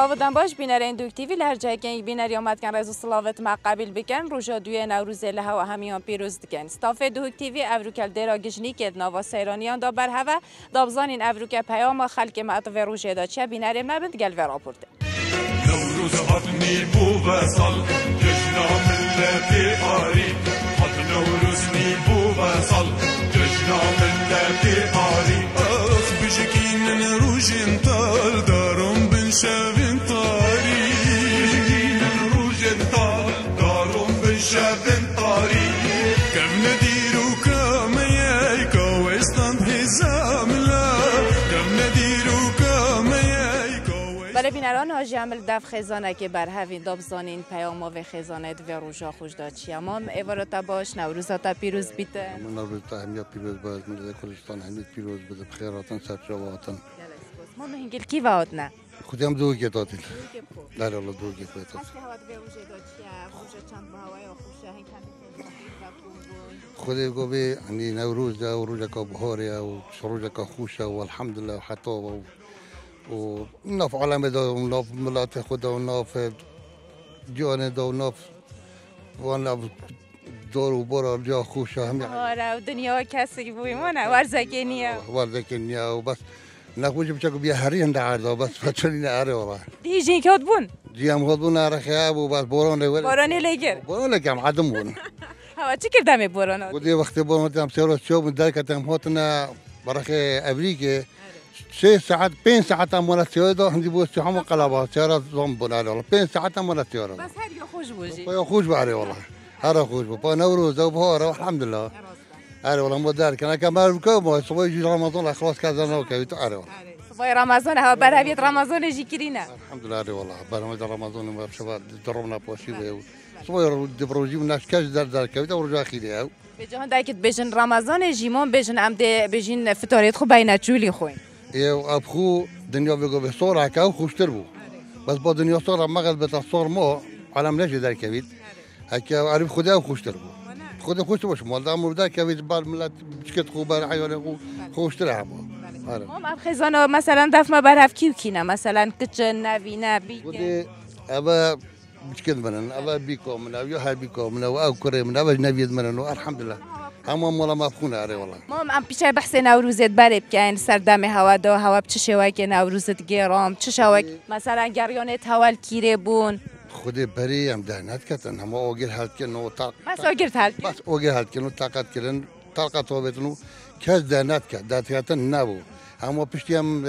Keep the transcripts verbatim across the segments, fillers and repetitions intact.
سلاوتان باش بینر اندوکتیوی لهجه کن بینر یامت کن رزو سلاوت ما قبل بکن روزا دوی نوروز لها و همیان پیروز دکن استاف دوکتیوی افروکل درا گجنی که نوا سیرانیان دا بر هوا دابزانین افروکل پیام خلق مات و روزه دا چه بینر مبند گل و راپورت نوروز هاتنی بو وصل جشنا ملتی آری هات نوروز نی بو وصل جشنا ملتی آری از بشکین روزین تال دارم بن شبین تاری بشکین روزین تال دارم بن شبین تاری کم ندیرو کم یای کوستان حزام لا کم ندیرو کم یای کوستان برای بینران حاجی عمل دف خزانه که بر هفین دابزانین پیام و خزانه و روزا خوش داد چیامام ایوارتا باش نوروزاتا پیروز بیته نوروزاتا همیا پیروز باز ملت کردستان همیا پیروز بده بخیراتن سرچواتن ما مهنگل کی وعد نه خودی هم دوگی دادیم در الله دوگی دادیم هست که هوات به روزه داد چیه روزه چند با هوای خوشه هنگ خودی گوی همی نوروز و روزه که بهاره و روزه که خوشه و الحمدلله و حتی و و ناف عالم دا و ناف ملت خدا و ناف جان دا و ناف و ناف دور و برا جا خوشه همی آره و دنیا کسی بوی مونه ورزکی نیا ورزکی نیا و بس نخوش بچه که بیا هری هنده عرضا بس بچه نیا اره ورا دی جین که بون جی هم خود بون اره خیاب و بس بارانه ولی بارانی لگر بارانه کم عدم بون هوا چی کردم باران بودی وقتی باران تام سیروس شو من درکت هم هاتنا برای امریکا سه ساعت پنج ساعت هم ولا سیاره هندی بود هم قلبا سیاره زم بنال والله پنج ساعت هم ولا سیاره بس هر یا خوش بوجی یا خوش باری والله هر خوش با نوروز و بهار الحمد لله اره والله مدار کنه کمال بکم صبح يجي رمضان خلاص كذا نوكي اره والله صبح رمضان هوا برهویت رمضان جی کرینا الحمد لله اره والله برنامج رمضان ما شباب ضربنا بوشي صبح دبروجي الناس كاش در در كويت ورجع خيري به جهان دایکت بجن رمضان جیمون بجن عمده بجن فطاریت خو بین چولی خوین يا ابخو دنيا بيقو بصورة كاو خوشتر بو بس با دنيا صورة مغل بتصور ما على مناجي در كويت هكا عرف خدا خوشتر بو خدا خوشتر باش مال دام در كويت بار ملت بشكت خو بار حيوان خو خوشتر هم هم اب خزانه مثلا دف ما برف کیو کینه مثلا کچن نوینه بیگه ابا بشكت منن ابا بيكو من او يا بيكو من او كريم من ابا نبيد منن الحمد لله همه مولا ما بخونه اره والله ما ام پیش بحث نوروزت بره بکن سردم هوا دا هوا چه شوای که نوروزت گرام چه شوای مثلا گریانت هوال کیره بون خودی بری هم دهنت کردن هم اوگر حالت کن و طاق بس اوگر حالت بس اوگر حالت کن و طاقت کردن طاقت و بتنو کس دهنت کرد دهنت کردن نبود هم پشتی هم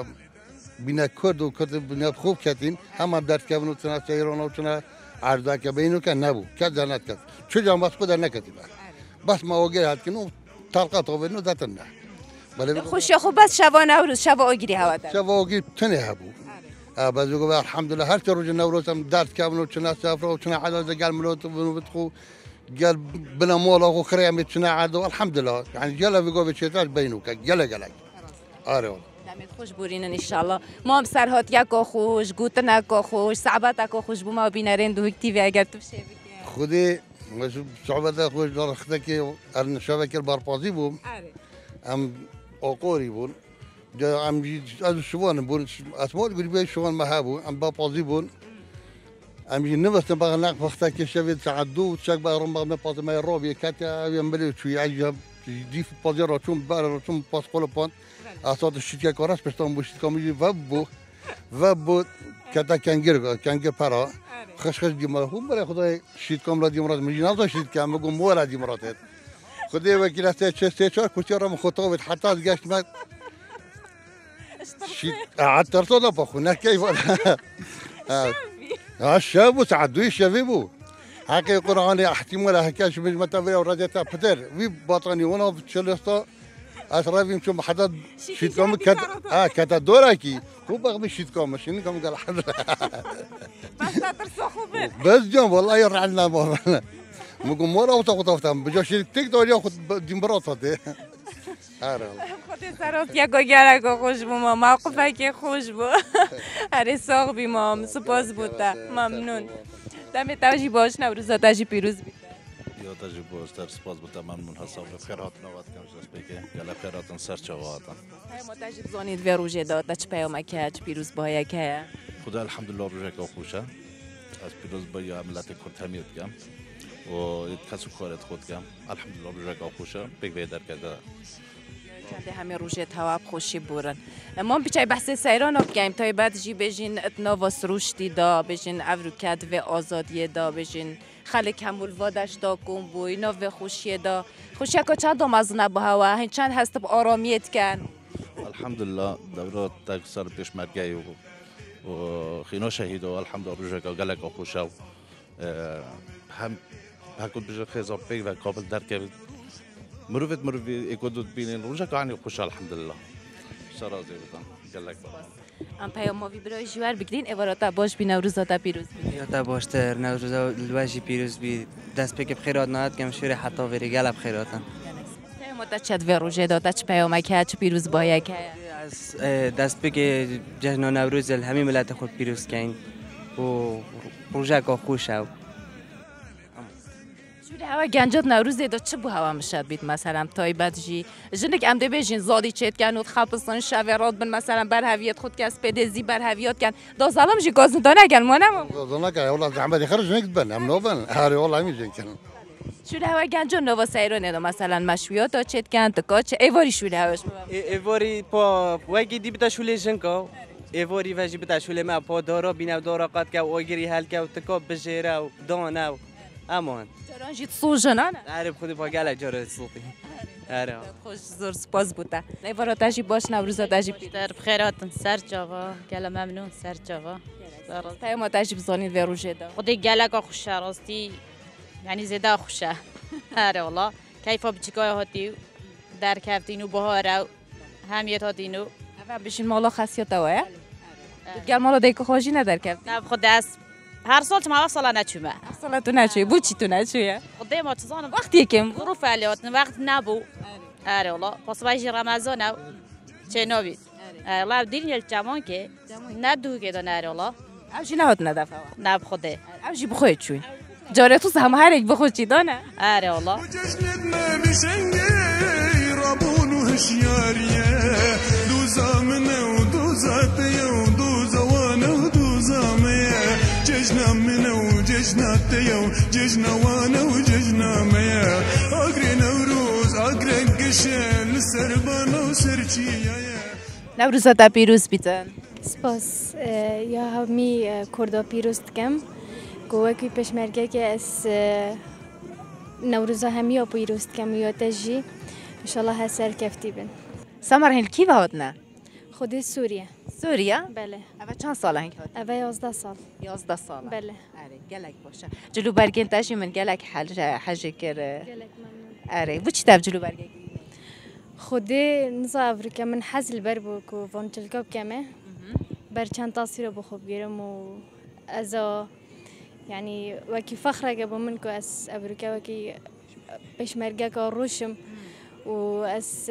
بینا کرد و کرد بینا خوب کردین هم درد کردن و تنها ایران و تنها عرضه که بینو که نبود کس دهنت کرد چه جام بس خود نکردیم بس ما اوگر حالت کنو طاقت و بتنو دهتن نه خوشی خوب بس شوا نوروز شوا اوگری هوا داد شوا اوگری تنه هبو بس يقول الحمد لله هر روز نوروز هم دارت كامل وشنا سافروا وشنا عدد قال ملوت وبتخو قال بنا مولا وخريا متشنا عاد الحمد لله يعني جلا بيقول بشيطان بينوك جلا جلا آره والله دمت خوش بورین ان شاء الله ما هم سرهات یک خوش گوتن یک خوش صعبت یک خوش بوما بینرین دو اکتیوی اگر تو شی بگی خودی مش صعبت خوش دار خدکی ارن شبکه بارپازی بوم ام اوقوری بون جا ام از شوان بون اسماء قريبه شوان ما هابو ام بابازي بون ام نفس بقى ناق وقتها كشفت تعدو تشك بقى رم بقى باز ما يروبي كاتا يملي شوي عجب دي في بازار شوم بار شوم باس كل بون اصاد الشتي كوراس بستون بوش كومي فبو فبو كاتا كانجر كانجر بارا خش خش دي مرا هم برا خداي شيت كاملا دي مرات مجي نازا شيت كام بقول مورا دي مرات خداي وكيلات تشست تشار كنت رم خطوبه حتى قاش ما شيت قعدت ارصد بخونا كيف ها الشاب وسعدوا الشبيبو هكا قراني احتمال هكاش مش متابع ورجعت فتر في باطني وانا في تشلستا اسرافي مش حدا شيت كم كت اه كت دوراكي هو بغ مش شيت كم مش كم قال حدا بس ترسخوا به بس جنب والله يرعى لنا مقوم مورا وتقطفت بجا شيت تقدر ياخذ ديمبراطه آره خودت سرات یک گرگ خوش بو ما موقفه که خوش بو هر ساق بی مام سپاس بوده ممنون دم تاجی باش نوروزا تاجی پیروز بیده یا تاجی باش در سپاس بوده ممنون حساب خیرات نوات کنجاست بگه گله خیراتن سر چه واتن های ما تاجی بزانید و روژه داد چه پیامه که چه پیروز باید که خدا الحمد لله روزك خوشه از پیروز با یا ملت کرد همیت کم و کسب کارت خود کم الحمد لله روزك خوشه بگوی در کرده کنده همه روزه تواب خوشی بورن ما بیچای بحث سیران آب گیم تا بعد جی بجین اتنا و سروشتی دا بجین افروکت و آزادی دا بجین خلک همول وادش دا کن بوی نو و خوشی دا خوشی که چند دو مزنه با هوا هن چند هست با آرامیت کن الحمد لله دورات تکسر پیش مرگی و و خینا شهید و الحمد لله روزك گلک خوشه و هم هکود بجر خیزاب پیک و قابل درک مروفت مروفی اکودود بینین روزك عنی خوشه الحمد لله شرازی بودن گلک ام پیام ما وی برای جوار بگیرین اوراتا باش بی نوروزاتا پیروز بی یا تا باشتر نوروزا الواجی پیروز بی دست پک بخیرات نهاد کم شوری حتی وری گل بخیراتن پیام تا چت و روزه داتا چه پیام که چه پیروز باید که از دست پک جشن نوروز همه ملت خود پیروز کن و روزه که خوش او شوری هوا گنجات نوروز داد چه بو هوا مشاد بید مثلا تای بعد جی جنک ام ده بجین زادی چت کن و خابستان شویرات بن مثلا بر هویت خود کس پدزی بر هویت کن دو ظالم جی گاز ندانه کن ما نمو ظلنا که والله زحمت خرج نکبن ام نوبن هاری والله میجن کن شوری هوا گنجان نوا سیرانه دو مثلا مشویات چت کن تکاچ ایواری شوری هواش ایواری پا وگی دی بتا شوله جنکا ایواری وجی بتا شوله ما پا دارا بینو دارا قد که اوگری هل که تکا بجیره و دانه امان جران جیت سوژنانه عارف خودی پا گله جاره صوتی آره خوش زور سپاس بوده ایوارا تاجی باش نوروزا تاجی در بخیراتن سر جاوا گله ممنون سر جاوا پیام تاجی بزانید و روزه دا خودی گله که خوشه راستی یعنی زیده خوشه آره والله کیفا بچیکای هاتی در کفتین و بهار همیت هاتینو اول بشین مالا خاصیت اوه گل مالا دیگه خوشی ندار کفت نه خود دست هر سال تمام سال نچومه سال تو نچوی بو چی تو نچویه خدای ما تزانم وقتی کم ظروف علیات وقت نبو آره والله پس باجی رمضان او چه نبید الله دین یل جوان که ندو که داره آره والله اوجی نهاد ندفعه نه بخوده اوجی بخوید چوی جاره تو هم هر یک بخود چی دانه آره والله وجشنتنا بشنجي رابون وهشياريه دوزا منه ودوزاتيه ودوزا وانا ودوزا ميا ججنا منه وججناتيه وججنا وانا وججنا ميا اقري نوروز اقري قشل سربانا وسرچيه نوروزاتا پیروز بیتن سپاس یا همی کردا پیروز کم گوه کی پشمرگه که از نوروزا همی ها پیروز کم یا تجی انشالله هسر کفتی بن سمر هل کی وادنا خودی سوریه سوریا بله اول چند سال هنگ هات اوه یازده سال یازده سال بله آره گلک باشه جلو برگن تاشی من گلک حج حج کر آره و چی تاب جلو برگن خودی نزا افریقا من حزل بر بو کو وانتلکاب کمه بر چند تصویر بخوب گیرم و ازا يعني وكي فخرة قبل منكو أس أبريكا وكي بشمرقة كروشم وأس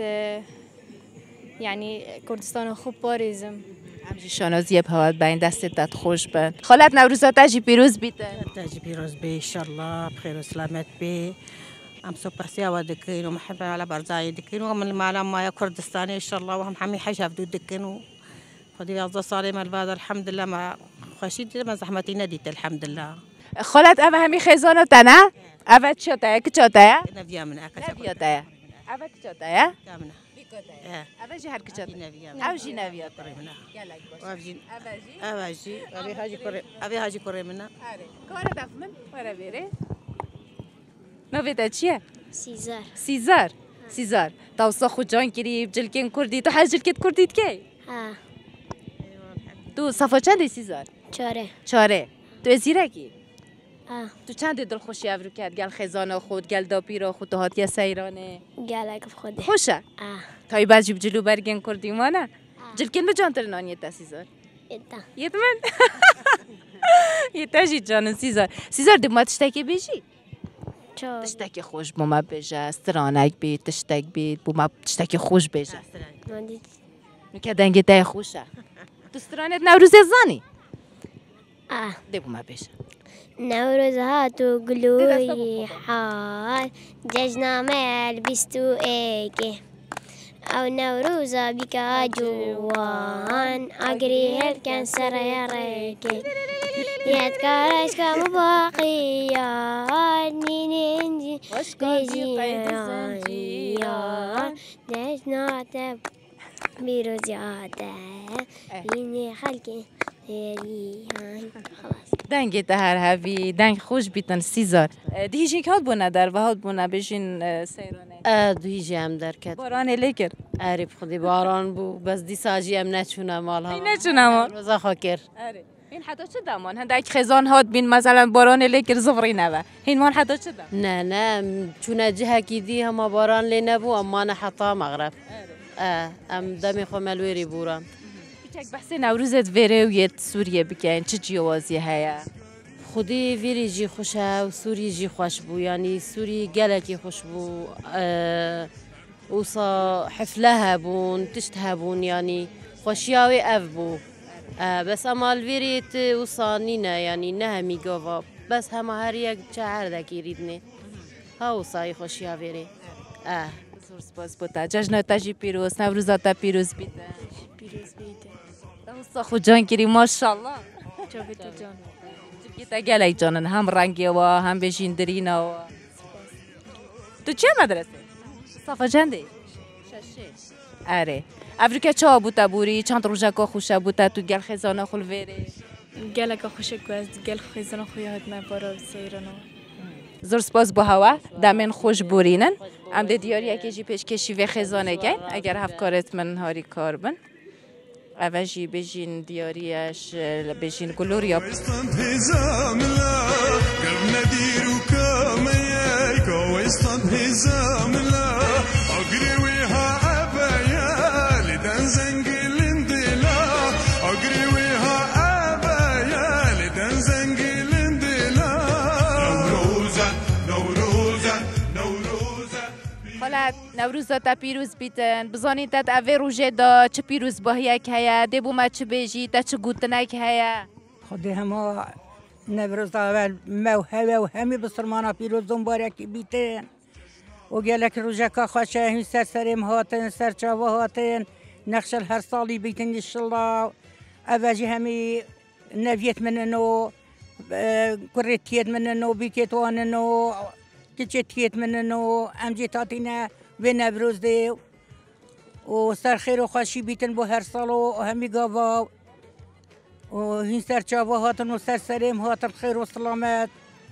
يعني كردستان خوب باريزم همچی شانازی بهواد بین دستت خوش بند خالت نوروزات تاجی پیروز بیته تاجی پیروز بی انشالله بخیر و سلامت بی ام سوبرسيا ودكين ومحبة على برزاي دكين ومن المعلم ما كردستاني ان شاء الله وهم حمي حاجة بدو دكين خدي يا صاري مال بعد الحمد لله ما خشيت ما زحمتي نديت الحمد لله خالت أبا همي خيزانو تنا أبا تشوتايا كتشوتايا نبيا من أكثر نبيوتايا أبا كتشوتايا كامنا أبا جي هر كتشوتايا نبيا أو جي نبيوتايا يلا أبجي أبجي أبي هاجي كوري أبي هاجي كوري منا كورا دفمن كورا بيري نوفيتا چیه؟ سیزار سیزار سیزار توسا خود جان کری جلکین کردی تو هر جلکت کردید کی؟ ها تو صفا چندی سیزار؟ چاره چاره تو ازیره کی؟ ها تو چند دل خوشی افرو کرد گل خزانه خود گل داپیرا خود تو هاتی سیرانه گلک خوده خوشه؟ ها تای بعد جیب جلو برگن کردی مانه؟ جلکین به جان ترنان یتا سیزار؟ ایتا یت من؟ یتا جی جان سیزار سیزار دم تشتکی بیشی؟ چه تشتکی خوش بوم بجه استرانک بید تشتک بید بوم تشتکی خوش بجه ماندی نکه دنگی تای خوشه تو استرانت نوروز زانی اه ده بوم بجه نوروز هاتو گلوی حال جشنامه البستو ایگه أو نوروزا بك جوان أجري هل كان سريا ريكي يتكارش كمباقيا نيني انجي نجيا داش نعتب بروزياته يني خلقي خلاص دنگ دهر هاوی دنگ خوش بیتن سیزار دیجی که هاد بونه در و هاد بونه بشین سیرانه اه دویجی هم در کت باران لیکر عریب خودی باران بو بس دی ساجی هم نچونه مال ها این نچونه مال روزا خاکر این حتی چه دامان هندک خزان هاد بین مثلا باران لیکر زفری نوه این مان حتی چه دام نه نه چونه جه کی دی هم باران لی نبو اما نه حتی مغرب اه ام دمی خو ملویری بوران چک بحث نوروزت وره و یت سوریه بکن چه جیوازی هیا خودی ویری جی خوشه و سوری جی خوش بو یعنی سوری گلکی خوش بو اوسا حفله هبون تشت هبون یعنی خوشیاوی اف بو بس اما الویریت اوسا نینه یعنی نه همی گاوا بس همه هر یک چهر دکی ریدنه ها اوسای خوشیاوی ری اه زور سپاس بوده جشنات جی پیروز نوروزات پیروز بیده پیروز بیده اوسا خود جان کری ماشالله جاوید جان گیتا گلای جانن هم رنگی و هم بشین درینا و تو چه مدرسه؟ صفا جنده؟ ششه اره افریقا چه بوده بوری؟ چند روزه که خوشه بوده تو گل خزانه خل ویره؟ گل که خوشه گوز گل خزانه خویه هد نبارا سیرانو زور سپاس با هوا دمن خوش بورینن ام ده دیاری اکی جی پیش کشی و خزانه گین اگر هفت کارت من هاری کار بن اوجی بجین دیاریش بجین گلوریا نوروز تا پیروز بیتن بزنید تا اوه روزه دا چه پیروز باهی که هیا دبو ما چه بیجی تا چه گوتنه که هیا خودی همه نوروز اول موهبه و همی بسرمانا پیروز مبارکی بیتن و گلک روزه که خوشه هم سر سرم هاتن سر چاوه هاتن نقش هر سالی بیتن انشالله اوجی همی نویت مننو کرتیت مننو بیکت واننو کچتیت مننو امجی تاتینا و نوروز دیو و سر خیر و خوشی بیتن با هر سال و همی گاوا و این سر چاوا هاتن و سر سریم هاتن خیر و سلامت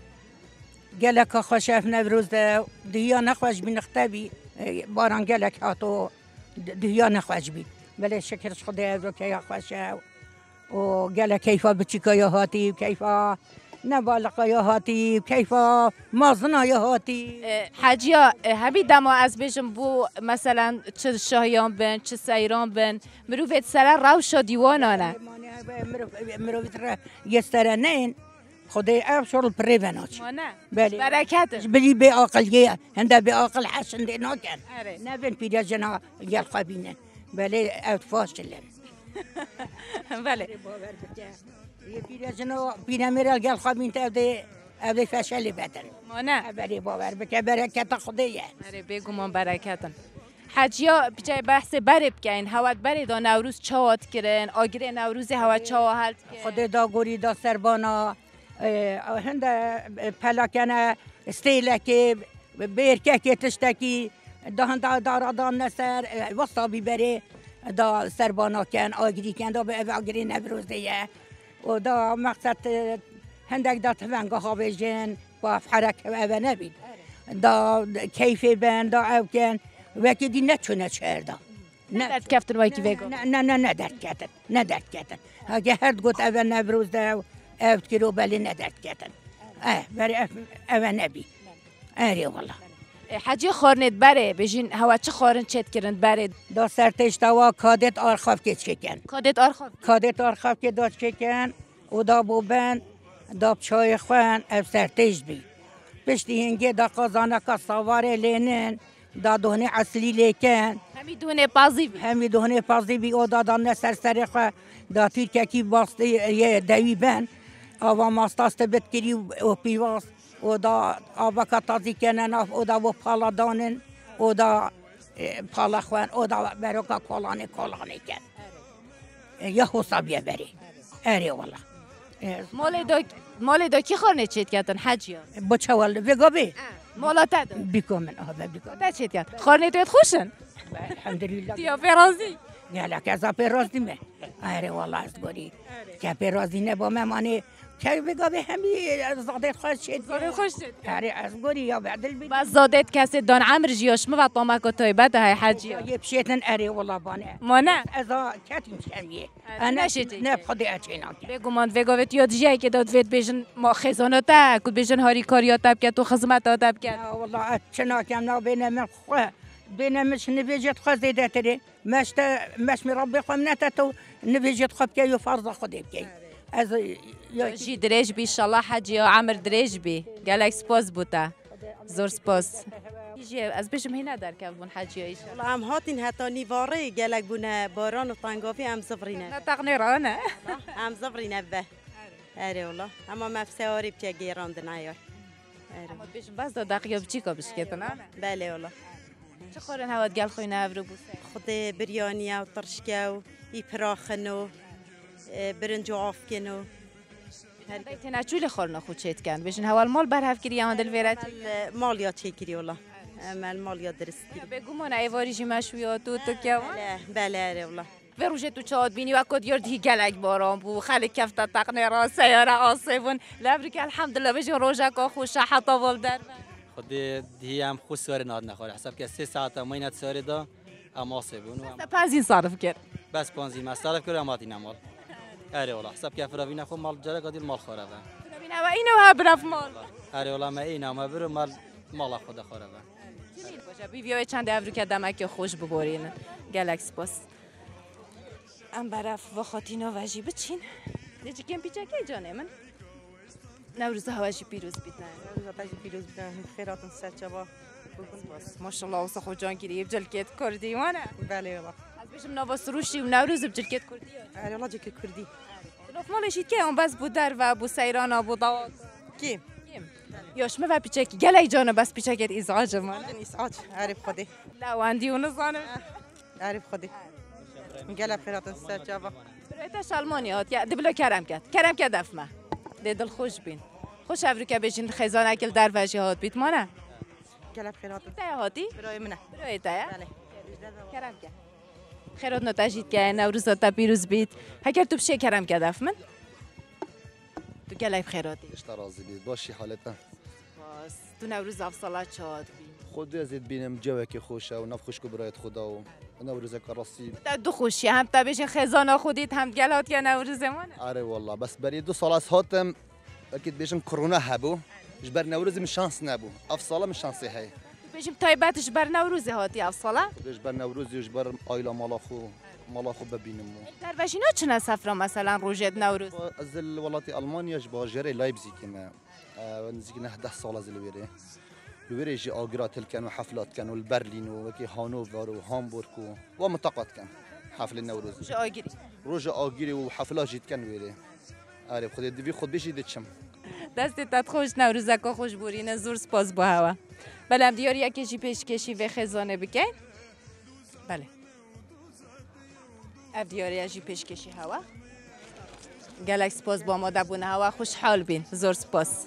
گلک خوش اف نوروز دیو دهیا نخوش بی نختبی باران گلک هاتو دهیا نخوش بی بله شکرش خدا رو که خوش و گلک کیفا بچیکا یا هاتی کیفا نبالغ هاتی کیفا مازنا هاتی حاجیا همی دما از بجم بو مثلا چه شاهیان بن چه سیران بن مروفت سر روش دیوانانه مروفت را یسترنین خدای افشار پریوناچ بله برکتش بلی به عقلیه هنده به عقل حسنده نکن نبین پیدا جنا گل خبینه بله اتفاشلن بله پیرا جنو پیرا میرال گل خابین تا ابدی ابدی فشلی بدن مانه بری باور بکه برکت خدایه آره بگو من برکتن حجیا بجای بحث برب کن هوات بری دا نوروز چاوات کرن آگره نوروز هوات چاوا حالت کن خدای دا گوری دا سربانا هند پلاکنه استیلکی بیرکه تشتکی دا هند دارا دا نسر وسطا بری دا سربانا کن آگری کن دا به آگری نوروز دیه و دا مقصد هندک دا تفنگا ها بجن با حرک و نبید دا کیفی بند دا او کن وکی دی نچونه چردا نه درد کفتن وای کی بگو نه نه نه درد کفتن نه درد کفتن اگه هر گوت اول نوروز دا او کیلو بلی نه درد کفتن اه بری اول نبی اری والله حاجی خورنت بره بجین هوا چه خورن چت کرند بره دا سرتش دوا کادت آرخاف که چکن کادت آرخاف کادت آرخاف که دا چکن و دا بوبن دا چای خوان اف سرتش بی پشتی هنگه دا قازانه که سوار لینن دا دهنه اصلی لیکن همی دهنه پازی بی همی دهنه پازی بی او دا دانه سر سر خواه دا تیر که باسته یه دوی بن آوا ماستاست بتکری و پیواست و دا آبا که تازی کنن و دا و پالا دانن و دا پالا خوان او دا بروکا کلانی کلانی کرد یا حسابیه بری اری والله مال دا مال دا کی خانه چیت کردن حجیا بچه والله بگو بی مالا تد بیکو من آها بیکو تا چیت کرد خانه تویت خوشن الحمدلله تیا فرازی نه لکه از پیرازی می اری والله از گوری که پیرازی نه با ممانی که بگو به همی زاده خوش شد زاده خوش شد اری از گوری یا بعدل بی بس زادت کسی دان عمر جیاش مو طما کو تایبت های حجیا یه بشیتن اری والله بانه ما نه از کاتیم شمیه انا نه خودی اچینا بگو من بگو تو یاد جایی که داد وید بیشن ما خزانه تا کو بیشن هاری کاریا تاب که تو خدمت تاب که والله چنا کم نه بین من خو بین مش نویجت خو زیده تری مش مش مربی خو منت تو نویجت خو که یو فرض خودی که از جی دريج بي ان شاء الله حجي عمر دريج بي قالك سبوز بوتا زور سبوز يجي از بيشم هنا دار كابون حجي ايش والله ام هاتين هتا نيفاري قالك بونا باران وطنقافي ام صفرينا نطقني رانا ام صفرينا به اري والله اما ما في سواري بتي جيران دنايا اري بيشم بس دقيقه بتشيكو بشكيتنا بله والله چه خورن هوات قال خوينا افرو بوس خد بريانيا وطرشكا ويبراخنو برنج عافكنو بيتنا شو اللي خورنا خو تشيت كان بيشن هوا المال برهف كري عند الفيرات المال يا تشيكري والله اما المال يا درستي بگومون ایواری جی مشویات تو تو کیا بله بله والله وروجه تو چاد بینی و کد یرد هی گلک باران بو خالی کفت تقنی را سیاره آسیبون لبریک الحمدلله بجن روزه کا خوش حتا ول در خودی دی هم خوش سوار ناد نخوره حساب که سه ساعت ماینت سواری دا اما آسیبون بس پنزین صرف کرد بس پنزین مصرف کرد اما تین مال اره والله حساب که فراوی نخو مال جرا قدیل مال خوره فراوی و اینو ها برف مال اره والله ما اینا ما برو مال مال خود خوره بیوی چند افرو که دمک خوش ببرین گلکس باس ام برف و خاطینا وجی بچین نجی کم پیچه که جانه من نوروز هواجی پیروز بیتن نوروز هواجی پیروز بیتن خیراتون سرچابا ماشاءالله واسه خود جان گیری بجلکت کردی وانه بله والله از بیشم نواس روشی و نوروز بجلکت کردی اه والله جلکت کردی نوف مالشید که اون بس بود در و بو سیران و بو دوا کی یاش ما پیچه کی گلای جانه بس پیچه کت ازعاج ما ازعاج عارف خودی لا واندی ونزانه عارف خودی گلا خیراتون سرچابا برایتش آلمانیات یا دبلا کرم کرد کرم کرد افما دل خوش بین خوش افرو که بجین خزان اکل در وجه هات بیت مانه گلا خیراتون تا هاتی برای منه برای تا بله کرم کرد خیرات نتاجید که نوروز تا پیروز بیت هکر تو بشه کرم کرد افمن تو گلای خیراتی اشترازی بید باشی حالتا باز تو نوروز افصالات چاد بین خود ازید بینم جوه که خوشه و نف خوش که برایت خدا و نوروز کاراستی تا دو خوشی هم تا بشین خزانه خودید هم گلات یا نوروز مانه آره والله بس برای دو سال از هاتم اکید بشم کرونا هبو جبر نوروز من شانس نبو افصاله من شانسی هی بشم تایبتش بر نوروز هاتی افصاله جبر نوروز جبر آیلا مالاخو مالاخو ببینم در وشینا چنه سفره مثلا روزت نوروز از ولایت آلمانیا جبر جری لایپزیگ که نزدیک نه ده سال از لویره لویره جی آگرات کن و حفلات کن و برلین و وکی هانوور و هامبورگ و منطقات کن حفل نوروز روز آگیری روز آگیری و حفلات جیت کن ویره آره خود دوی خود بشید چم دستت تد خوش نوروزکا خوش بورین زور سپاس با هوا بلم دیار یکی پیشکشی و خزانه بکن بله اف دیار یکی پیشکشی هوا گلک سپاس با ما دبونه هوا خوشحال بین زور سپاس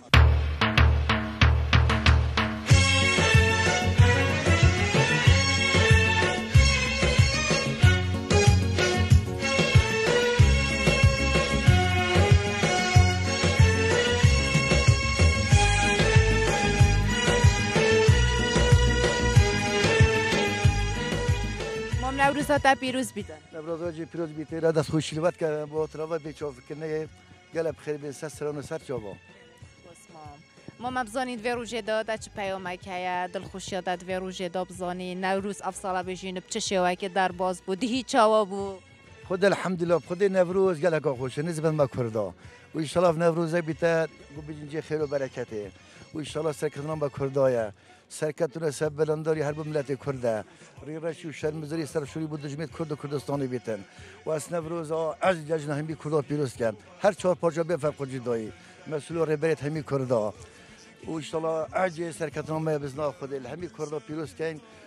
نوروزات پیروز بیتن نوروزات پیروز بیتن را دست خوشی لبات که با تراوا بیچاف کنه گله بخیر به سران و سر چابا ما مبزانید و روزه داد چه پیامک هیا دل خوشی داد و روزه داد بزانی نوروز افساله بجین بچه شوی که در باز بود هی چاوا بود خود الحمدلله خود نوروز گله کا خوش نسبت ما کردا و ان شاء الله نوروز بیتر گو بجین خیر و برکته و ان شاء الله سرکتون با کردایا سرکتون سب بلنداری هر ملت کرده ریرشی و شرمزاری سرشوری بود جمعیت کرد و کردستانی بیتن و از نوروز از جشن همی کردا پیروز کن هر چهار پاجا بفرق جدایی مسئول رهبریت همی کردا و ان شاء الله اجی سرکتون ما بزنا خود همی کردا پیروز کن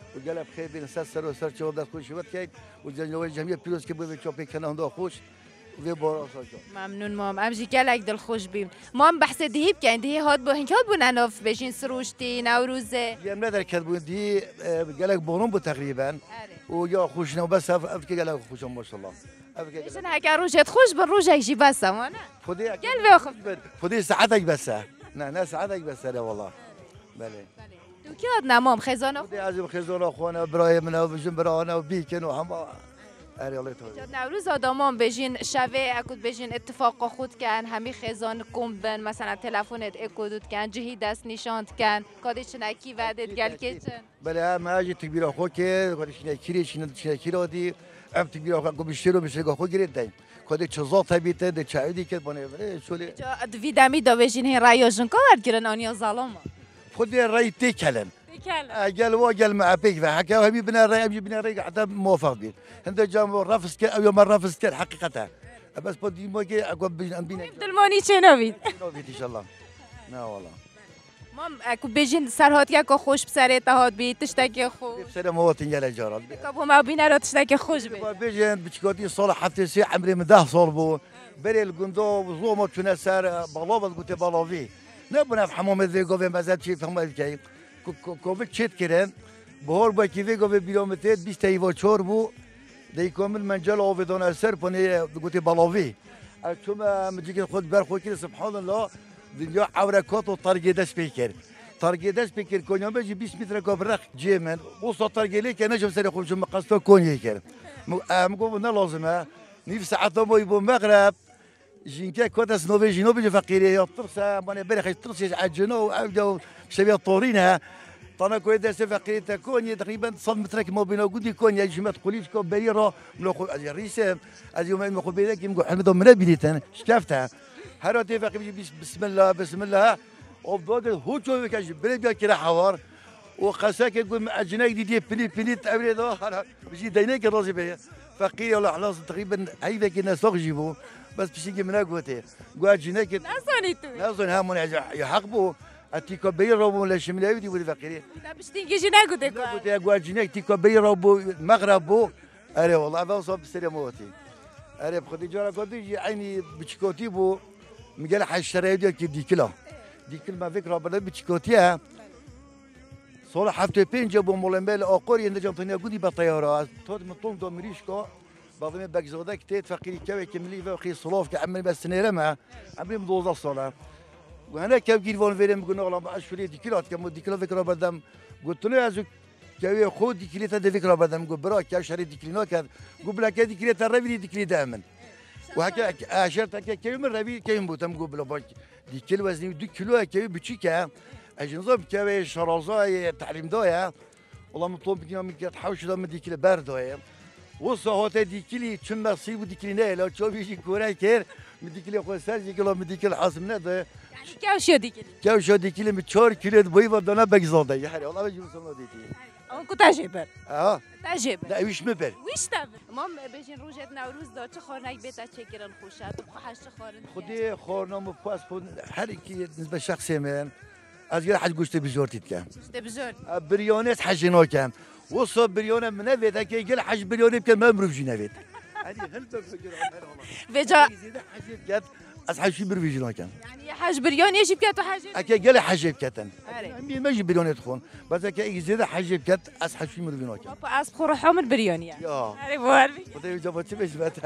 وقال بخير بين سر سر وسر شو بدك خوش وقت كيد وجنوي جميع بيروز كبوا بتشوفي كان عنده خوش وفي بورا صار ممنون مام امجی گلک دل خوش بیم مام بحث دهیب کن دهی هاد با هنگ هاد بو نناف بجین سروشتی نوروزه یم ندار کد بون دی گلک بونم بود تقریبا و یا خوش نو بس اف که گلک خوشم ماشاءالله بجین هکر روزت خوش بر روزک جی بس ما نه خودی گل بخو خودی ساعتك بس نه نه ساعتك بس لا والله بله تو کیاد نمام خزانه خودی از خزانه خونه برای من و بجن برانا و بیکن و هم آره الله تو نوروز آدمان بجین شوه اکود بجین اتفاق خود کن همی خزان کم بن مثلا تلفنت اکودت کن جهی دست نشانت کن کادش نکی وعدت گل کچن بله ما اجي تكبير اخوك كادش نكيري شنو شنكيرودي ام تكبير اخوك بيشترو مش اخو جريدين كادش چزات بيت ده چايدي كد بنه شولي اد ویدمی دا بجین هی رایوجن کار گرن آنیا ظالم خود رای تکلن تکلن اجل واجل مع بيك فحكى وهمي بنا الرأي امجي بنا الرأي حتى موافق بيه هند جام رفس كل او يوم رفس كل حقيقتها بس بدي موجي اقوى بين بينا دلماني چنوید نوید ان شاء الله نه والله مام اكو بجين سرهات ياكو خوش بسري تهات بي تشتكي خو بسري مواتين يا جارات كابو ما بينا رو تشتكي خوش بي بجين بتشكوتي صالح حتى سي عمري مده صلبو بري الجندو زومو تشنا سار بغلوبه قلت بلاوي نبنا في حمام ذي قوي مازال شي فهم الكاي كوفيد شيت كرن بهور با كيفي قوي بيلومتر بيست ايوا چور بو دي كامل منجل او بدون اثر بني قلت بلاوي شوما مجيك خد بر خو كده سبحان الله دنیا عورکات و ترگیدش پیکر ترگیدش پیکر کنیم بچه بیست متر کابرق جیمن وسط ترگیلی که نجم سری خوش مقصد کنی کرد مگو نه لازمه نیف ساعت ما یبو مغرب جینکه کدس نوی جنوب بچه فقیری یا ترسه من برخش ترسش عجنا و عبدا شبیه طورینه طنا کوی دست فقیری تکونی تقریبا صد متر که ما بنا گودی کنی جمعت قلیش کو بری را ملخو از ریسه از یومین مخبیره که مگو حمد من بینیتن شکفته هر وقت فقط بسم الله بسم الله وبقول هو شو بكاش بريد كده حوار وقساك يقول اجناك دي دي بلي بلي تعبير ده بيجي دينك الرازي بيه فقير ولا خلاص تقريبا هيدا كنا سوق جيبو بس بيجي من اقوته قوا اجناك ناسونيتو ناسون هم يحقبوا اتيكو بيرو ولا شملاوي دي ولا فقير لا باش تيجي جناك ودك قوا اجناك تيكو بيرو مغرب اري والله بوصل بسلاموتي اري بخدي جرا قدي عيني بشكوتي بو مقال حشري ديال كي دي كلا دي كلمه فكره بلا بتشكوتيها صالح حفتي بين جابوا مولمبال اقوري ان جامتني قودي بالطياره تود من طون دو مريشكو بعض من باك زودك تيت فقيري كاوي كملي فخي صلاف كعمل بس نيرما عمري مدوز الصلاه وهنا كاو كي فون فيرم قلنا والله اشفري دي كيلو كم دي كيلو فكره بدم قلت له ازو كاوي خود دي كيلو تاع فكره بدم قول برا كاو شري دي كيلو كذا قول بلا كاو دي كيلو تاع ربي دي كيلو دائما وهكا اشرت هكا كيلو من ربي كاين بوتم قول بلا باك دي كيلو وزني دي كيلو كاوي بتشيكا اجنزوب كاوي شرازاي تعليم دايا والله مطلوب مني من تحوش لما دي كيلو بارد وصهات دي كيلو تشم صيب دي كيلو لا تشوف يجي كوراي كير من دي كيلو خو سر كيلو من دي كيلو حاسم نده كاو شو دي كيلو كاو شو دي كيلو من چهار كيلو بوي ودنا بگزاده يعني والله بجي وصلنا ديتي اون كنت عجيبر اه عجيب لا ويش مبر ويش تابر مام بجين روجت نوروز دا چه خورنك بيتا چكرن خوشات بخو حش خورن خدي خورنا مفاس هر كي نسبه شخصي من از غير حد گوشت بجورتيت كان گوشت بجور بريونات حجنا كان وصل بريونه من نفيت كي قال حج بريونه كان ما مروف جنافيت هذه غلطه فكره فيجا حجيب كات اصحاب شي بروف جنا كان يعني حج بريون يجيب كات حاجه اكي قال حجيب كاتن ما يجيب بريونه تخون بس كي زيد حجيب كات اصحاب شي مروف جنا كان بابا اصبحوا روحهم البريون يعني يا عارف واربي ودي جابت تبش بات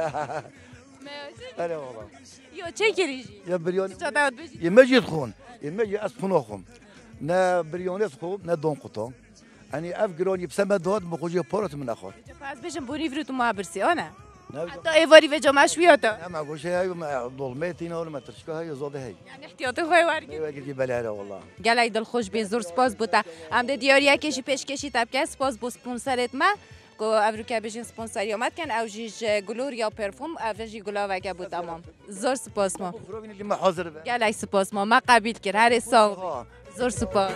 انا والله يو تشكري يا بريون تداود بيجي يمجي تخون يمجي اصفنوخم نا بريونات خو نا دون قطون يعني افقروني بسما دود بخوجي بورت من اخر فاز بيجن بوني فريتو ما برسي انا حتى ايفاري فيجا ما شويته ما اقولش هاي ظلمتينا ولا ما ترشكا هاي زود هاي يعني احتياطي خوي وارقي وارقي بالها والله قال دل خوش بي زور سپاس بوتا ام ده دیاریا کشی پیش کشی تاب که سپاس بو سپانسرت ما کو افریقا بجین سپانسر اومد کن او جیج گلور یا پرفوم او جی گلا و که بود امام زور سپاس ما ما حاضر قال سپاس ما ما قبیل کر هر سال زور سپاس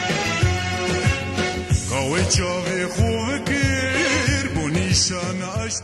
قوي شافي خوفكير بونيشان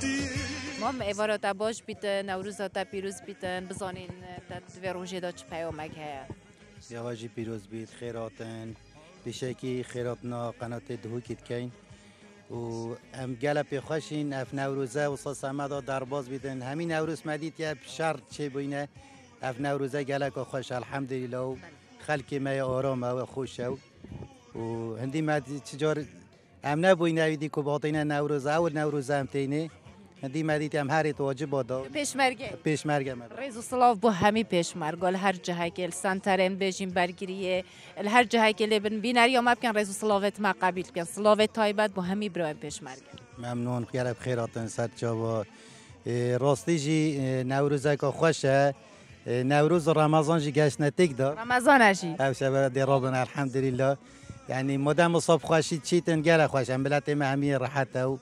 مام ایوارا تا باش بیت نوروز تا پیروز بیتن بزانین تا دوی روژه دا چه پیامک هیا یواجی پیروز بیت خیراتن بشکی خیراتنا قنات دهوکیت کین و ام گله پی خوشین اف نوروزه و صاص مدا درباز بیتن همین نوروز مدید یه شرط چه بینه اف نوروزه گله که خوش الحمدلله و خلکی ما آرام و خوشه و هندی مدید چجور ام نبوینه ویدی که باطینه نوروز اول نوروز هم تینه هندی مدید هم هری واجب بادا پیشمرگه پیشمرگه رئیس الصلاف بو همی پیشمرگال هر جهه که سنترن بجیم برگریه هر جهه که لبن بینر یا ممکن رئیس الصلاوت ما قبیل کن صلاوت تایبت بو همی برای پیشمرگه ممنون خیال بخیراتن سر جوا راستی جی نوروزه که خوشه نوروز رمضان جی گشت نتیک دا رمضان جی او شبه دی رابن الحمدلله يعني مدام مصاب خواشي تشيتن قال خوش عم بلاتي مع مية راحته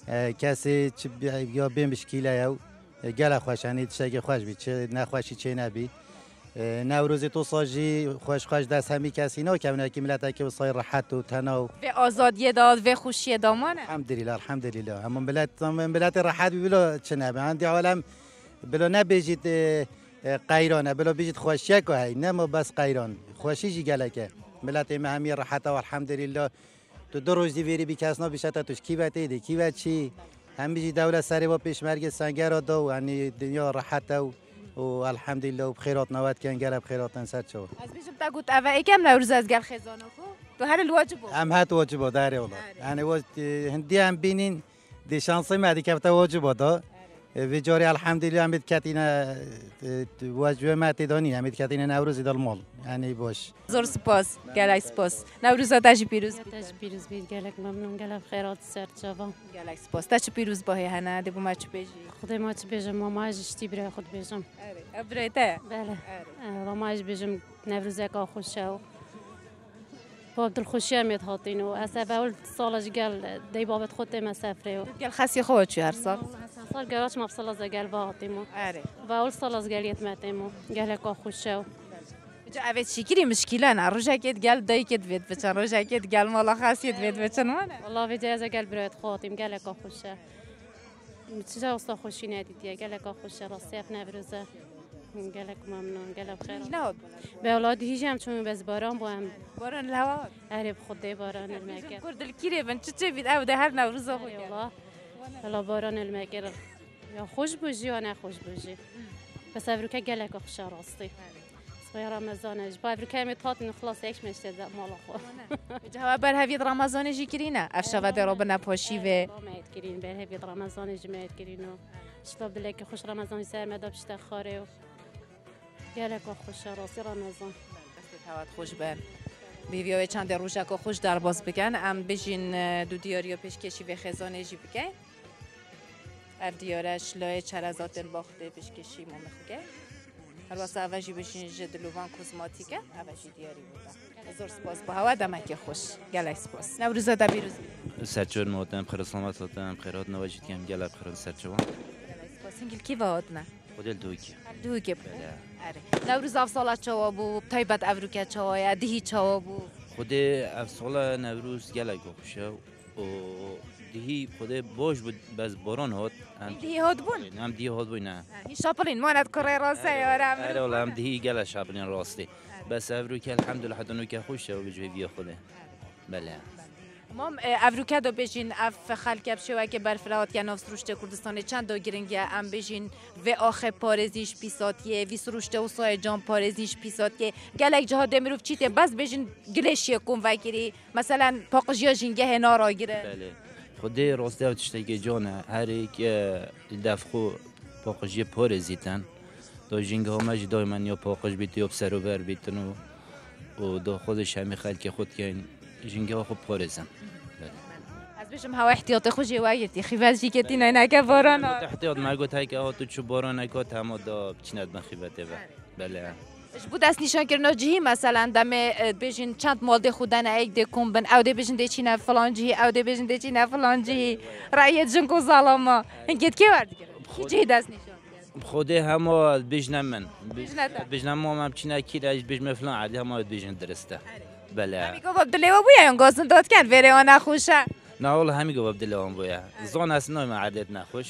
كاسي يا بين مشكله يا قال خوش يعني تشاقي خوش بي نخواشي تشي نبي نوروزی تو ساجی خوش خوش دست همی کسی نه که اونایی که ملت که وصای راحت و تناو و آزادی داد و خوشی دامانه الحمدلله الحمدلله همون بلد همون بلد راحت بلا چنبه عندي عالم بلا نبیجید قیرانه بلا بیجید خوشیه که هی نه ما بس قیران خوشی جی گلکه ملت ما همی راحت و الحمدلله تو دو روز دیویری بی کسنا بیشتر توش کی بته دی کی بچی چی هم بیجی دولت سری با پیشمرگ سنگر دو یعنی دنیا راحت و والحمدلله وبخيرات نوات كان قال بخيرات نسات شو از بيجم تاقوت أفا كم نوروز از قال خزانه خو تو هر الواجب ام هات واجب داري والله يعني وقت هندي ام بينين دي شانسي ما دي كفتا واجب دا في جاري الحمدلله ام كاتينا واجب ما تداني ام كاتينا نوروز دال مال يعني باش زور سپاس قال سپاس نوروز تاج پیروز تاج پیروز بید قالك ممنون قال بخيرات سر جوان قال سپاس تاج پیروز باهی هنه دبو ما چه بيجي خدای ما چه بیجم ما ماج اشتی برای خود بیجم اره ابريته بله والله ماج بیجم نوروزه که خوشه باب دل خوشی میت هاتین و اصلا اول سالش قال دی بابت خودت مسافره قال خاصی خود چی هر سال سال قالش ما بسال از قال واتیمو اره و اول سال از قالیت ماتیمو قال که خوشه جا اوید شکری مشکله نه روزه که قال دای که دوید بچن روزه که قال مالا خاصی دوید بچن وانه والله ویدی از قال برایت خاتیم قال که خوشه چرا اصلا خوشی ندیدی قال که خوشه راستی اف نوروزه قالك ممنون قال بخير لا به اولاد هیچم چون بس باران با هم باران الهوا اره بخدای باران المکر کرد الکیره من چه چه بید او ده هر نوروز خو والله والله باران المکر یا خوش بوجی و نه خوش بوجی بس افریقا قالك خوش راستی صغير رمضان با افریقا میتات نخلص یکش مشته مال خو جواب بر هوید رمضان جی کرینه افشا در رب نپاشی و ما کرین بر هوید رمضان جی ما کرینو شلاب دلک خوش رمضان سر مداب شته خاره گلک خوش راستی رمضان دست خوش بن بیویا چند روزه که خوش در باز بکن ام بجین دو دیاری و پیشکشی و خزانه جی بکن اف دیارش لای چرزات الباخته پیشکشی ما مخوگه هر واسه اوجی بجین جدلوان کوزماتیکه اوجی دیاری بودن زور سپاس با هوا دمک خوش گلک سپاس نوروز تا پیروز سرچون مودم خیر سلامت لطم خیرات نواجد کم گلک خیر سرچون سنگل کی وادنا خودل دوکی دوکی اره نوروز افسالات چوا بو تایبت افریقا چوا یا دهی چوا بو خود افسال نوروز گلک خوشه و دهی خود باش بود بس باران هات دهی هات بون هم دهی هات بون نه این شاپلین ماند کره راسته یارم اره ولی هم دهی گلک شاپلین راسته بس افریقا الحمدلله حتی نوکه خوشه و بجوی بیا خوده بله مام افریقا دو بجین اف خلک بشوا که برفرات یا نفس روشته کردستان چند دو گرنگه ام بجین و آخه پارزیش پیساتیه وی سروشته و سای جان پارزیش پیساتیه گلک جهاد دمیروف چیته بس بجین گلشیه کن وکری مثلا پاقجیا جنگه نارا گیره بله خودی راسته و تشتگی جانه هر یک دفخو پاقجی پارزیتن دو جنگه ها مجی دایما یا پاقج بیت یا بسر و بر بیتن و دو خودش همی خلک خود که جنگه ها خوب پارزن از بشم هوا احتیاط خوشی وایتی خیواجی که تی نه که باران احتیاط مرگوت های که تو چو باران نکات همه دا چند من خیبته و بله اش بود دست نشان کردن جهی مثلا دم بجین چند مال خودن ایک دکم بن او ده بجین دچینه فلان جهی او ده بجین دچینه فلان جهی رایت جنگو ظالما اینکه کی ورد کرد جهی دست نشان خودی همه بجنم من بجنم ما هم چینا کی راج بجم فلان عادی همه بجن درسته بله میگم عبدالله و بویا اون گازن داد کرد وره آن خوشه نه والله همی گفت عبدالله و بویا زان اصلا ما عادت نخوش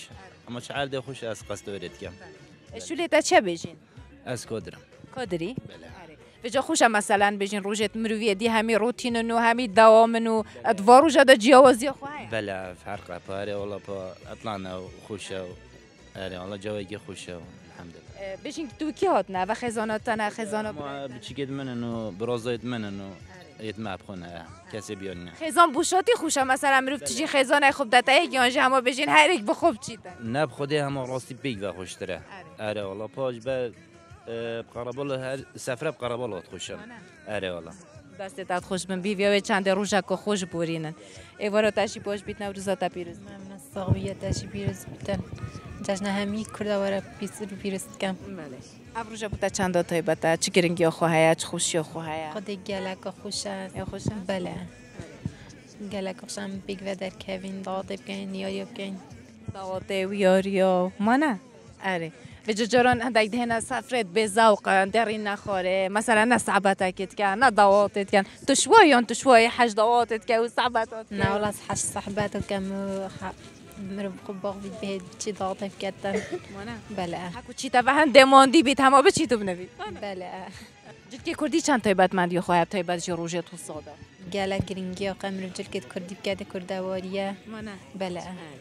اما شعر ده خوش از قصد ورد کم شو لیتا چه بجین؟ از کدرم کدری؟ بله بجا خوشم مثلا بجین روجت مرویه دی همی روتین و همی دوام و ادوار روجا دا جیاوازی خواه بله فرق پاره والله با اطلعنا خوشه آره والله جوایی خوشه الحمد لله بجین تو کی هاتنه و خزاناتنا خزانات ما بچیکت من انو برازایت من انو یتم بخونه کسی بیان خزان بوشاتی خوشه مثلا مروف تجی خزانه خوب دتا یک یانجه همه بجین هر یک بخوب چیدن نه بخوده همه راستی بیگ و خوشتره آره والله پاج به بقربال هر سفره بقربالات خوشم آره والله دستت خوش بن بیویا چند روزا که خوش بورینن ایوارا تاشی پاش بیت نوروزاتا پیروز من ساقیه تاشی پیروز بیتن جشن همی کرده واره پیس رو پیروز کم بله افروجا بوده چند تای بته چه گرنگی خواهی چه خوشی خواهی خود گلک خوشه یا خوشه بله گلک خوشم بیگ و در کوین داده بگین یاری بگین داده و یاریا ما نه آره و ججران هندک دهنا سفرت به ذوق درین نخوره مثلا نه صعبتك کن نه دواتت کن تو شویان تو شوی حج دواتت کن و صعبتات نه ولی حج صحبتت کن مرو خوب باغ بید چی داده کردن بله حکو چی تا وهم دماندی بید همه به چی تو بنوی بله جد که کردی چند تایبت مندی خواهد تایبت جی روژه تو ساده گله گرینگی آقا مرو جد که کردی بکرده کردواریه بله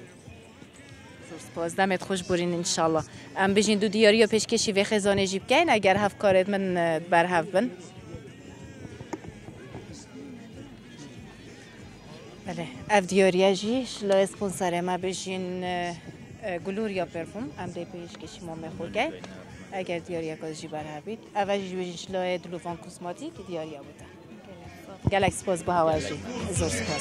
سپاس دمت خوش برین انشالله ام بجین دو دیاری و پیشکشی و خزانه جیب کن اگر هفت کارت من بر هفت بن بله اف دیاری جیش لا اسپانسر ما بجین گلوریا پرفوم ام دی پیشکشی ما میخور گی اگر دیاری کازی بر هفت بید اوجی بجینش لا دلوفان کوسماتیک دیاری بوده گلک سپاس با هواجی زور سپاس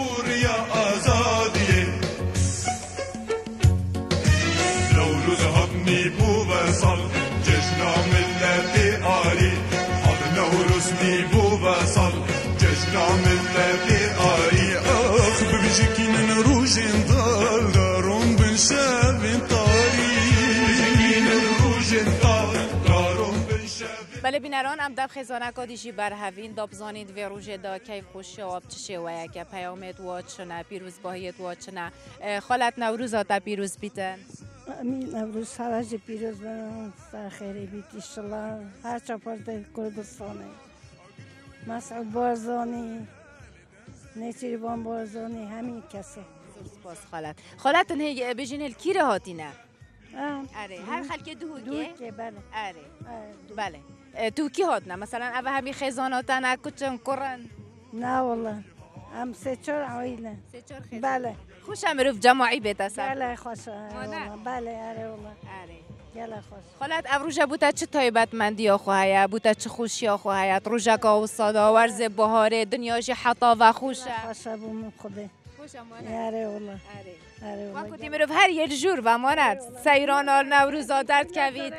نوروز هبني بو بصل جشنا ملتي آري هذا نوروز ني بو بصل جشنا ملتي آري أخ ببجكين نروجين ضل دارون بن شابين طاري بجكين نروجين ضل دارون بن شابين بله بینران ام دب خزانه کادیشی بر هفین داب زانید و روژه دا کیف خوشی آب چشه و یک پیامت واد شنه پیروز باهیت واد شنه خالت نوروز آتا پیروز بیتن امین نوروز سراج پیروز بنام سر خیری بیت ایشالله هر چپار در کردستانه مسعود بارزانی نیچریبان بارزانی همین کسی سپاس خالت خالت نه بجین الکیره هاتینه اره هر خلک دوگه دوگه بله اره بله تو کی هاتنه مثلا اوه همی خزاناتانه کچن کرن نه والله هم سه چهار عائله سه چهار خزانه بله خوش امروز جماعی بیت سر بله خوش بله اره والله اره گله خوش خالت افروجه بوده چه تایبت مندی خواهی بوده چه خوشی خواهی روزه که و صدا ورز بهاره دنیاش حتا و خوشه خوشه بوم خوده خوشه اره والله اره والله وقتی میرو هر یه جور و ماند سیران آل نوروزا درد کوید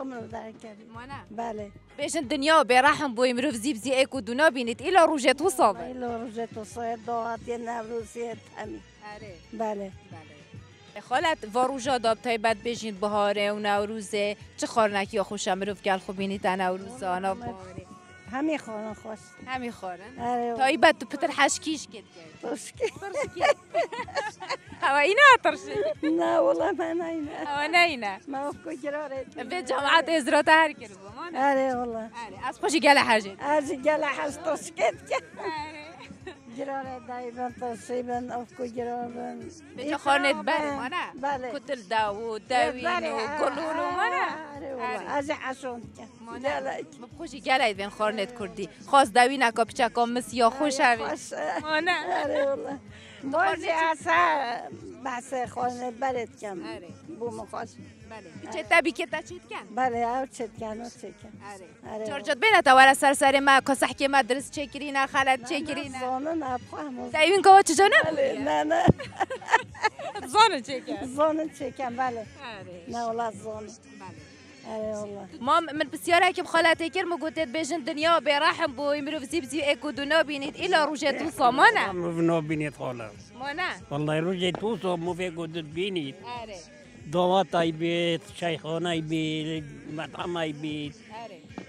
بله بیشن دنیا به رحم بوی مروف زیب زی اکو دونا بینید ایلا روژه تو صابه ایلا روژه تو صابه دعات یه نوروزیت همی بله خالت واروژا داب تایبت بجین بهاره و نوروزه چه خارنکی یا خوشم مروف گل خوب بینید تا نوروزه آنا بهاره همی خورن خوش همی خورن آره تایبت تو پتر حشکیش کد ترشکی ترشکی هوا اینا ترشکی نه والله من اینا هوا نه اینا ما افکو گراره به جماعت ازرات هر کرد آره والله آره از خوشی گله حاجت از گله حس ترشکت گراره دایبان ترشیبن افکو گرارن به خانت بله مانا بله کتل داوود داوین و گلولو مانا آره والله از حسون مانا خوشی گله بین خانت کردی خواست داوین اکا پیچکا مسیا خوش همی مانا آره والله بازی اصلا بحث خانت برد کم بوم خوش بله چه تبی که تا چیت کن بله او چیت کن او چیت کن آره جورجت بینه تا ورا سر سر ما کسح که مدرس چکرینا خالت چکرینا زانه نبخوام دایوین که چه بله نه نه زانه چکن زانه چکن بله نه والله زانه آره والله ما من بسیاره که خالت کر مگوتت بیشن دنیا به رحم بوی مروف زیب زیب اکو دونا بینید ایلا روژه تو سامانه مروف بینید خاله مانا والله روژه تو سامو فی گودت بینید آره دوات ای بیت شیخانه ای بیت مطعم ای بیت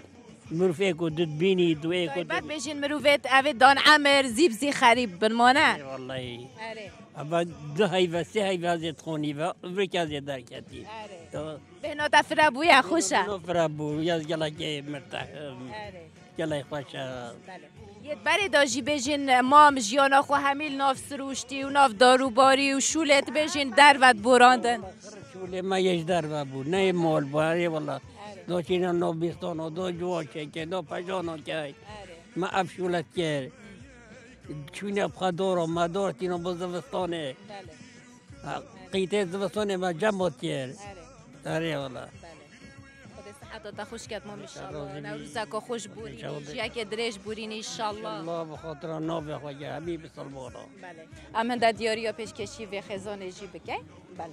مروفه کو دد بینی دوی کو بعد بجین مروفت اوه دان عمر زیب زی خریب بنمانه والله آره اما دو هیوا سه هیوا زیت خونی و افریقا زیت درکتی آره بهنا تفره بویا خوشه تفره بویا گلا که مرتاح گلا خوشه یه بری داشی بجین مام جیانا خو همیل ناف سروشتی و ناف داروباری و شولت بجین دروت براندن شوله ما یش در بود نه مال باری والله دو چینا نو بیستانو دو جواشه که دو پجانو که ما افشولت که چونه بخدارو مدار تینو بزوستانه قیته زوستانه ما جمعت که داره والله حتی خوش کت مام انشالله نوروزک خوش بورین جیا که درش بورین انشالله الله بخاطر ناو خواجه حبیب سلمانا بله ام هنده دیاری پیش کشی و خزانه جی بکن بله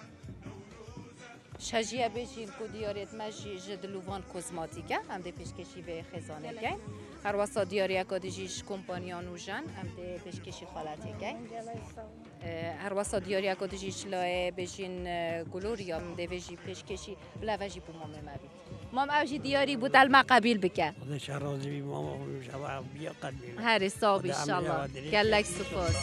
شجیه بجین کو دیاریت مجی جدلوان کوزماتیکه هم ده پیش کشی و خزانه کن هر واسه دیاری اکادیجیش کمپانیان و جن هم ده پیش کشی خالاتی کن هر واسه دیاری اکادیجیش لای بجین گلوریا هم ده وجی پیش کشی بلا وجی بو مام مبید مام اوجی دیاری بود الما قبیل بکن خدا شرازی بی مام شباب بیا قلبی هر صاب انشالله گلک سپاس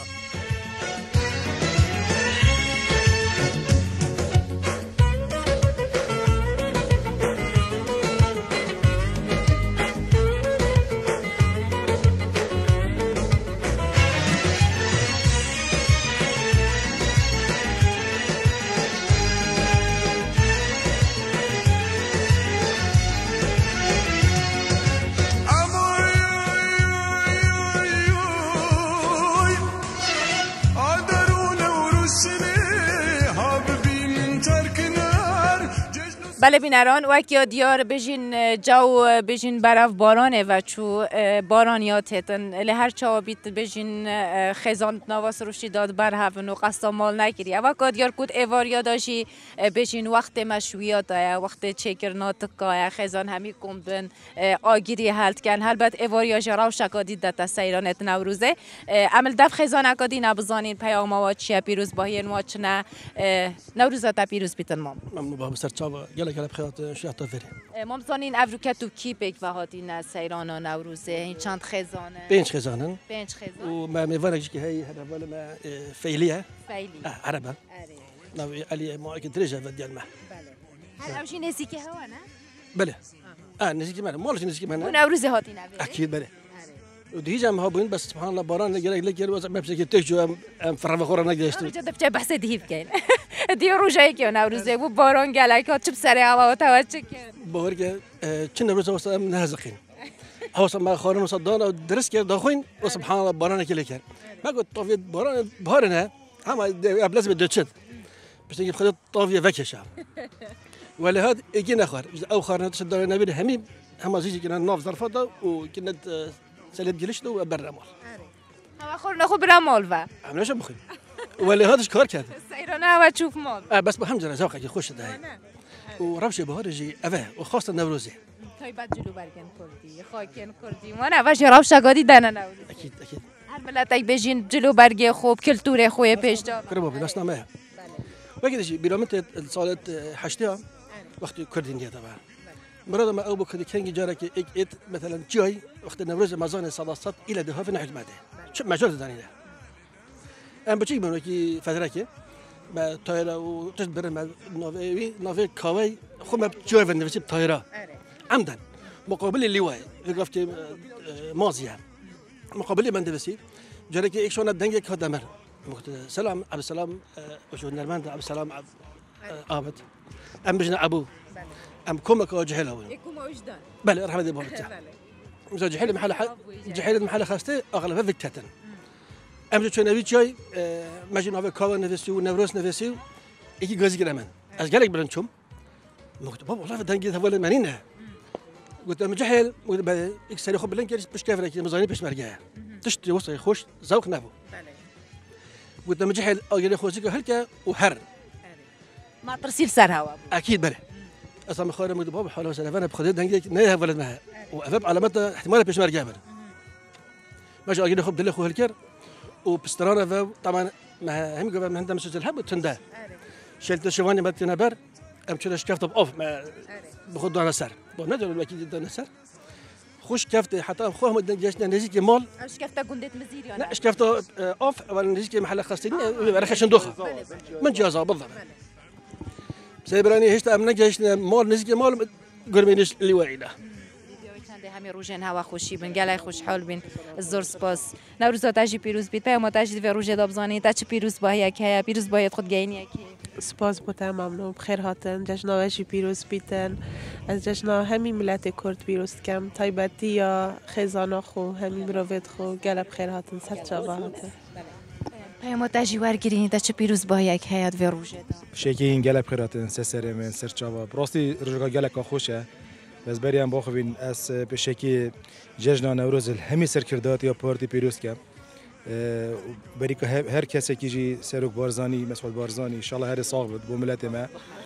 بله بینران وکی دیار بجین جو بجین برف بارانه و چو بارانیات هتن لهر چا بیت بجین خزان نواس روشی داد بر هفن و قصدا مال نکری وکی دیار کود ایواریا داشی بجین وقت مشویات آیا وقت چکرنات که خزان همی کم بن آگیری حلت کن البته ایواریا جراو شکادی دتا سیرانت نوروزه عمل دف خزان اکادی نبزانین پیام آوات چیه پیروز باهین واچ نه نوروزه تا پیروز بیتن مام ممنون بابا سرچاوا گله گله بخیرات شو تافری مام زانین افروکتو کی بک و هاتی نه سیران و نوروزه این چند خزانه پنج خزانن پنج خزان و ما میوانش که هی هذا ولا ما فعلیه فعلی عربه نوی علی ما اكيد درجه بديال ما بله هل اوشی نزیکی هوا نه بله اه نزیکی من مالش نزیکی من نوروزه هاتی نه اكيد بله وديجا ما بين بس سبحان الله باران لقى لقى الوضع ما بشكل تجو ام فرغ خورا نقدر يشتري جد بتاع بحث دهيب كاين ديرو جاي كيو نوروزه و باران قالك تشب سري هوا وتوجه بورجا كنا نوروزه وصل من هزقين اوصل ما خورن وصدانا ودرس كده داخين وسبحان الله باران كله كان ما قلت طافيه باران بهارنا هم لازم تشد بس نجيب خدت طافيه فكه شعب ولا هذا يجينا اخر او خارنا تشد نبي هميم هم زيجي كنا نوف ظرفه وكنا سلب جلشنا وبرا مال هوا خور ناخذ برا مال و عملنا شو مخي ولا هذا كار كذا سيرنا وتشوف مال اه بس بحمد الله ذوقك يخش ده ورمش بهارجي افا وخاصه النوروزي طيب جلو برگن کردی خاکن کردی ما نه واش راو شگادی دنا نوروز اكيد اكيد هر ملتای بجین جلو برگه خوب کلتور خوی پیش دار قربوا بناسنا ما وقت شيء برامت صالت حشتها وقت كردين دي طبعا مراد ما أبو كذا كان جارك إك إت مثلا جاي وقت النوروز مازان صلاصات إلى دهها في نحج ماده شو مجرد داني ده أنا بتشي من وكي فترة كي ما طايرة وتجبر ما نافي نافي كاوي خو ما جاي في النفس بطايرة عمدا مقابل اللواء في قفت مازيا مقابل من دبسي جارك إيش شو ندنجي كهدمر سلام عبد السلام وشو نرمان عبد السلام عبد آبد أم بجنا أبو أم كومك وجحيلة وين؟ كوم وجدان. بله رحمة الله بارك. مثلا جحيلة محل ح جحيلة محل خاسته أغلبها في التتن. أم جو نبي شيء ماجي نافي كاوا نفسي ونفروس نفسي إيكي غازي كمان. أزجالك بلنشوم. قلت بابا والله بدنا نجيب هذول منينا. قلت أم جحيل قلت بعد إكسر يخب بلنك يريس بش كافر كذا مزاني بش مرجع. تشتري وصل يخش ذوق نبو. قلت أم جحيل أجري خوزيك هلكة وحر. ما ترسيل سر هوا. أكيد بله. أصلا خارج من بابا حاله وسلام أنا بخديت دنجي نيه ولد معها وأفهم علامات احتمال بيش مرجع بنا ماشي أجي نخب دلخو هالكر وبسترانا فا طبعا ما هم قبل ما عندنا مسجل الحب تنده شلت شواني ما تنبر أم شلت شكفت بأوف ما بخد أنا سر بنادر الوكيل ده نسر خوش كفت حتى خوهم جشنا نزيك مال اش كفتا قندت مزير يعني لا اش كفت اوف ولا نزيك محل خاصين رخش ندوخه من جازا بالضبط زي براني هشت امنا جشنا مال نزيك مال قرمينش اللي واعده همه روزن هوا خوشی بین گلای خوشحال بین زور سپاس نوروز تاجی پیروز بیت پیام تاجی و روز دابزانی تا چه پیروز باهی که پیروز باید خود گینی کی سپاس بودم ممنون بخیر هاتن جشن نوروزی پیروز بیتن از جشن همین ملت کرد پیروز کم تایبتی یا خزانه خو همین مروت خو گل بخیر هاتن سر چابا هاتن پیام تاجی ورگیرین تا چه پیروز باهی که و روز شکی این گل بخیر هاتن سر من سر چابا براستی روزگار گل که خوشه بس بریم باخوین از بشکی جشن نوروز همی سرکردات یا پارتی پیروز کم بری که هر کسی که جی سرک بارزانی مسعود بارزانی ان شاء الله هر سال بود با ملت ما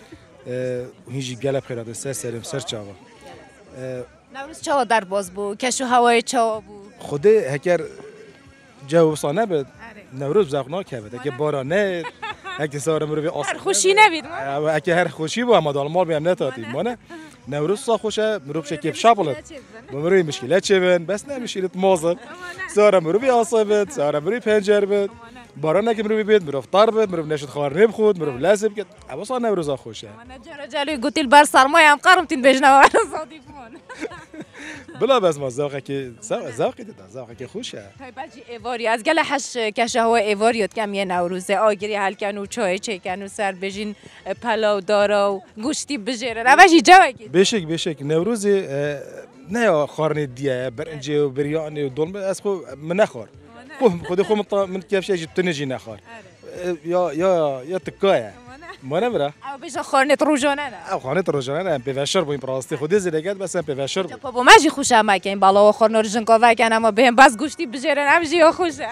هیچ گله بخیرات سر سرم سر چاوا نوروز چاوا در باز بو کشو هوای چاوا بو خود هکر جو صانه بود نوروز زخنا کرد که بارانه هک سارم رو به آسمان هر خوشی نبید هک هر خوشی بو اما دال مال بهم نتاتیم مانه نوروز صا خوشه مروب شکی بشابلت مروی مشکلات چبن بس نمیشیرت مازن سارا مروی آسابت سارا مروی پنجر بد باران نکه مروی بید مروف طار بد مروف نشد خار نب خود مروف لازم کد عباس نوروز خوشه من جرا جلوی گوتی البر سرمای هم قرم تین بجنا و صادقون بلا بس ما ذوقه که ذوقی داد ذوقه که خوشه های بچی ایواری از گله حش کشه هوا ایواریات کم یه نوروزه آگری حل کنو چای چکنو سر بجین پلاو دارا گوشتی بجره روشی جوکی بشک بشک نوروز نه خارنی دیه برنجه و بریانی و دلمه از خو من نخور خود خو من کفش اجی تنجی نخور یا یا یا تکایه ما نبره او بیش خارنت روزانه نه او خارنت روزانه نه پیوشر با این پراستی خودی زیرگت بس پیوشر بابا ماجی خوشم مکن بالا و خارن روزن کا وکن اما بهم بس گوشتی بجره نمجی یا خوشه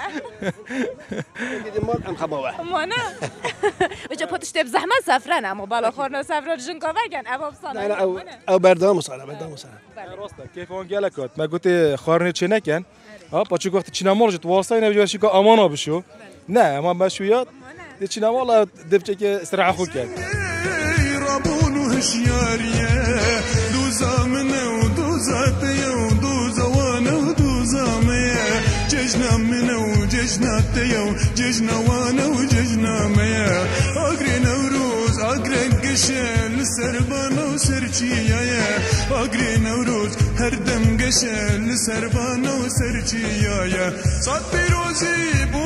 ما ام خباوه ما نه بچه پاتش تب زحمت سفرن اما بالا خارن سفر روزن کا وکن ابا بسانه نه او او بردام مصالحه بردام مصالحه راسته کیف اون گلکات ما گفت خارن چه نکن ها پاچو گفت چینامال جت واسطه نمیجوشی که امانه بشو نه اما مشویات دي چینامال دبچه که استراحه خود کرد رابون و هشیاریه دو زامنه و دو ذاتیه و دو زوانه و دو زامه ججنا منه و ججناتیه و ججنوانه و ججنامه آگری نوروز آگری گشه لسربانه و سرچیه آگری نوروز هر دم گشه لسربانه و سرچیه صد پیروزی